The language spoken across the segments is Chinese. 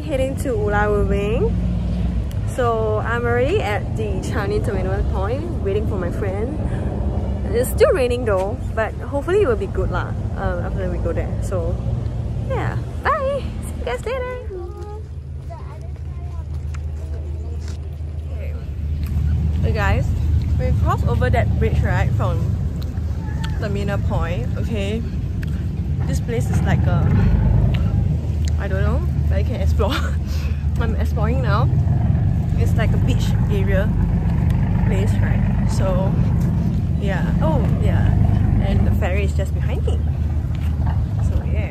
heading to Pulau Ubin. So I'm already at the Changi Terminal point, waiting for my friend. It's still raining though, but hopefully it will be good lah after we go there. So yeah, bye! See you guys later! Okay. Hey guys, we crossed over that bridge right from Terminal point, okay? This place is like a, I don't know, but I can explore. I'm exploring now. It's like a beach area place, right? So yeah, oh yeah, and the ferry is just behind me. So yeah.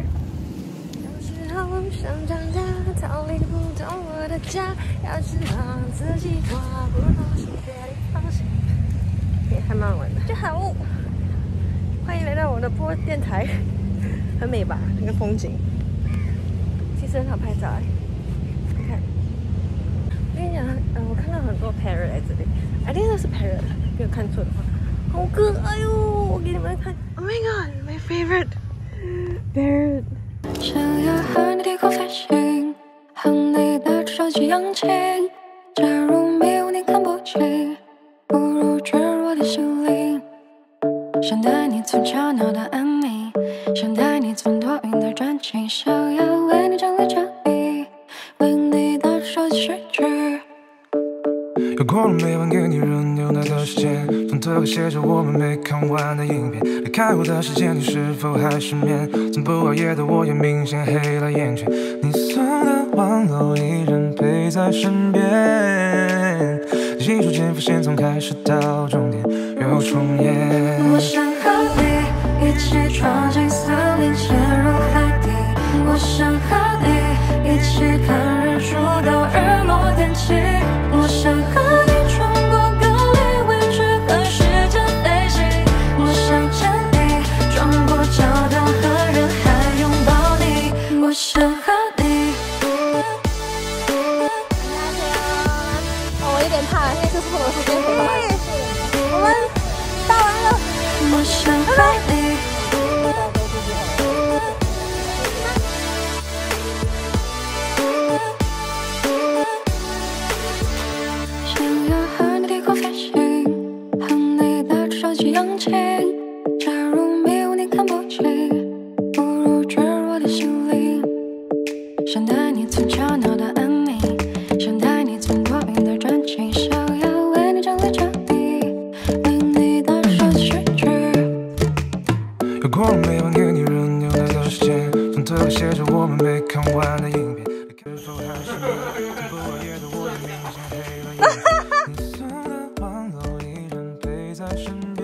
也还蛮好玩的。大家好，欢迎来到我的播电台，很美吧？那个风景，其实很好拍照哎。你看，我跟你讲，我看到很多 parrot 在这里，I think 那是 parrot， 没有看错的话，好可爱哟！我给你们看 ，Oh my god， my favorite parrot。 想要和你低空飞行，和你的手机扬起。假如没有你看不清，不如坠入我的心灵。想带你从悄悄的安宁，想带你从多云的转晴，想要为你整理这里，为你的手机睡去。 又过了每晚给你热牛奶的时间，从特写写着我们没看完的影片。离开我的时间，你是否还失眠？从不熬夜的我也明显黑了眼圈。你送的网楼依然陪在身边，细数间发现从开始到终点又重演。 我想和你一起闯进森林，潜入海底。我想和你一起看日出到日落天晴。我想和你穿过隔离位置和时间飞行。我想牵你穿过桥梁和人海拥抱你。我想和你。 我有点怕，因为这是不能时间回来。我们到完了。 我想和你。假如没有你看不清，不如坠入我的心灵。想带你从悄悄的安宁，想带你从多云的转晴，想要为你整理这里，为你的手机睡去。 又过了每晚给你热牛奶的时间，从特写着我们没看完的影片。是否还是你？从不熬夜的我也明显黑了眼圈。你送的网楼依然陪在身边。